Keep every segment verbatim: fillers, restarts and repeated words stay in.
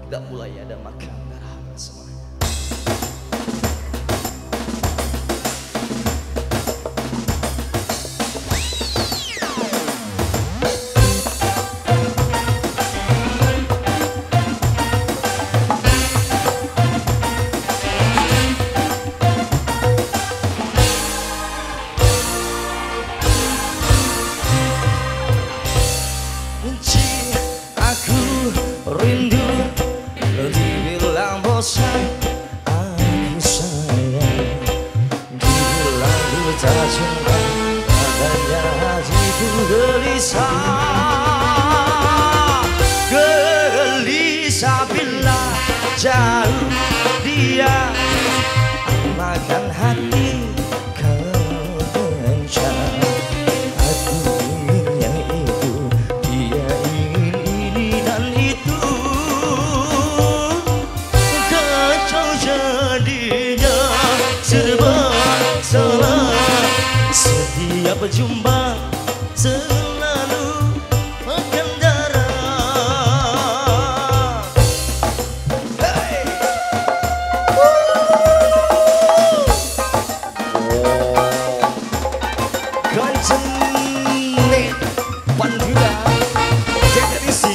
udah mulai ada makan darah semuanya. Rindu dibilang bosan, aku sayang. Dibilang ku tak cinta, adanya hatiku gelisah. Gelisah bila jauh dia, makan hati kau kencang. Aku ingin yang itu, dia ingin ini dan itu. Kacau jadinya, serba salah. Setiap jumpa selalu makan darah. Hey! Kancing nih, pandira, jaga isi.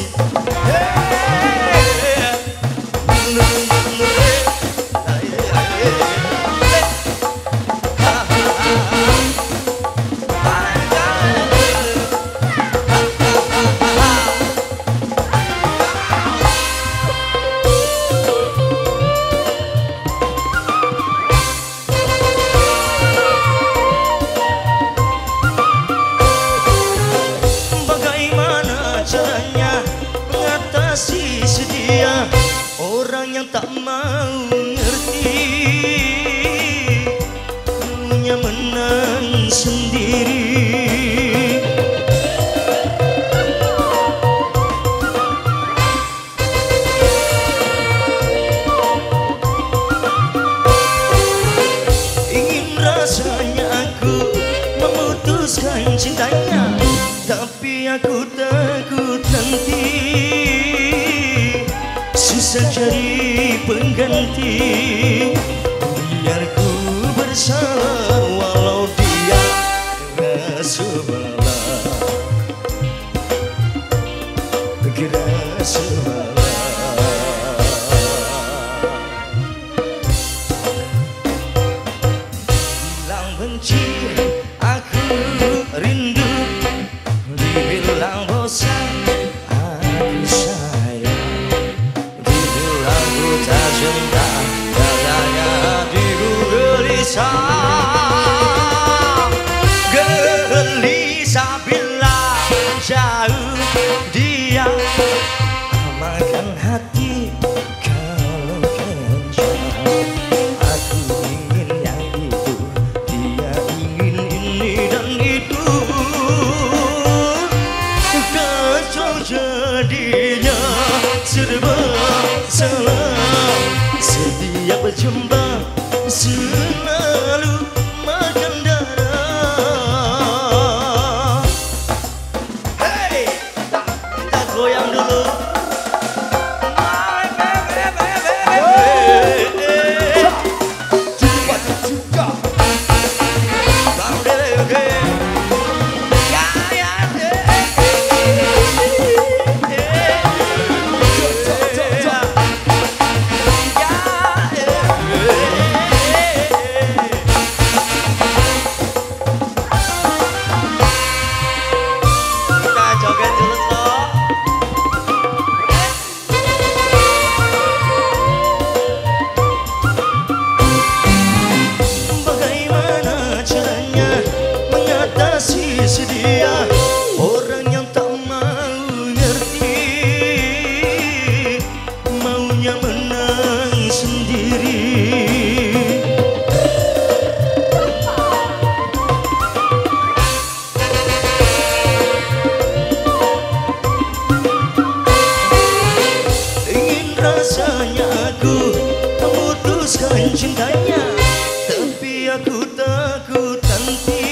Sedia orang yang tak mau ngerti, punya menang sendiri. Ingin rasanya aku memutuskan cintanya, tapi aku takut nanti susah cari pengganti. Biar ku bersalah walau dia kena sebelah, kena sebelah. Bilang benci aku rindu, dibilang bosan aku sayang. Dibilang ku tak cinta, katanya hatiku gelisah. Gelisah bila jauh dia, makan hati kalau kencang. Aku ingin yang itu, dia ingin ini dan itu. Kacau jadinya, serba salah. Setiap jumpa selalu makan darah. Hey, kita goyang dulu. Sedia orang yang tak mau ngerti, maunya menang sendiri. Ingin rasanya aku memutuskan cintanya, tapi aku takut nanti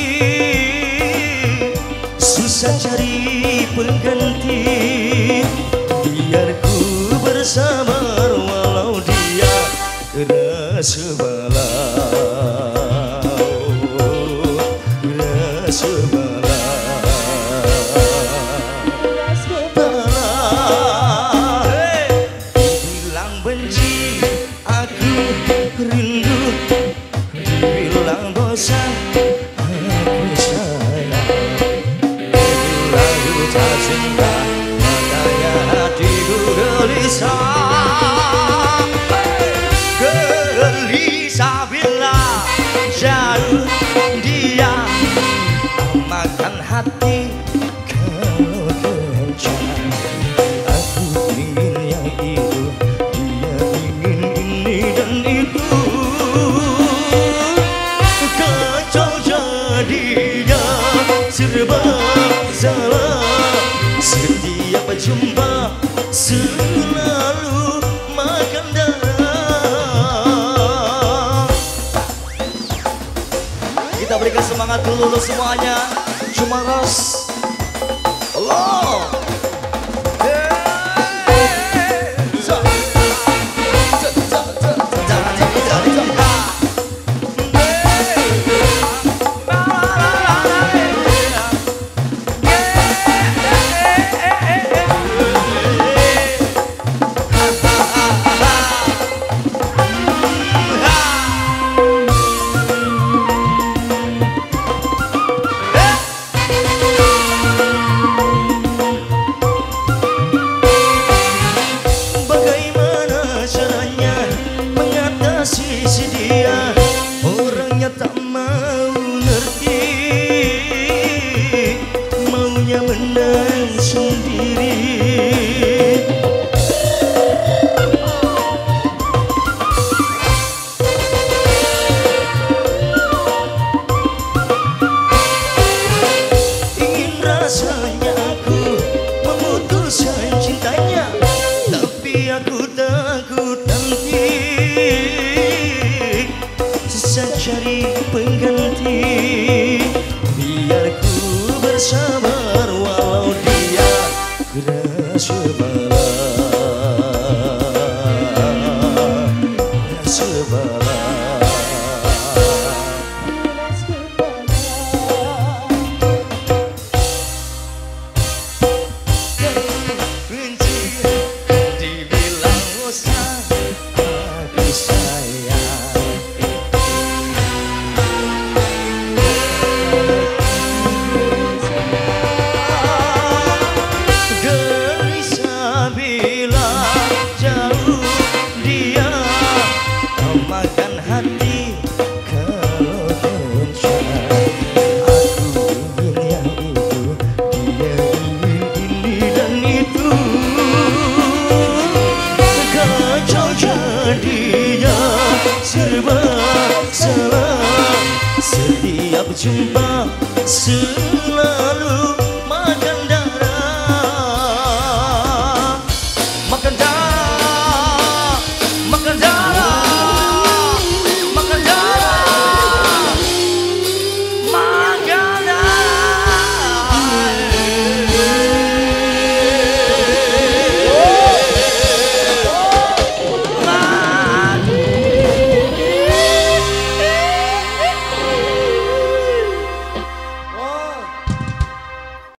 susah cari pengganti. Biar ku bersama sebelah, sebelah, sebelah. Bilang benci, aku rindu. Bilang bosan, aku sayang. Bilang tak cinta, makanya hatiku gelisah. Gelisah bila jauh dia, makan hati kalau kencang. Aku ingin yang itu, dia ingin ini dan itu. Kacau jadinya, serba salah. Setiap jumpa selalu makan darah. Kita berikan semangat dulu semuanya. Cuma ras Allah. Sisi dia, orangnya tak mau ngerti, maunya menang sendiri. Ingin rasanya aku memutuskan cintanya, tapi aku takut nanti cari pengganti. Biar ku bersabar walau dia keras sebelah, sebelah. Benci dibilang bosan, aku sayang. Makan hati kalau kencang. Aku ingin yang itu, dia ingin ini dan itu. Kacau jadinya, serba salah. Setiap jumpa selalu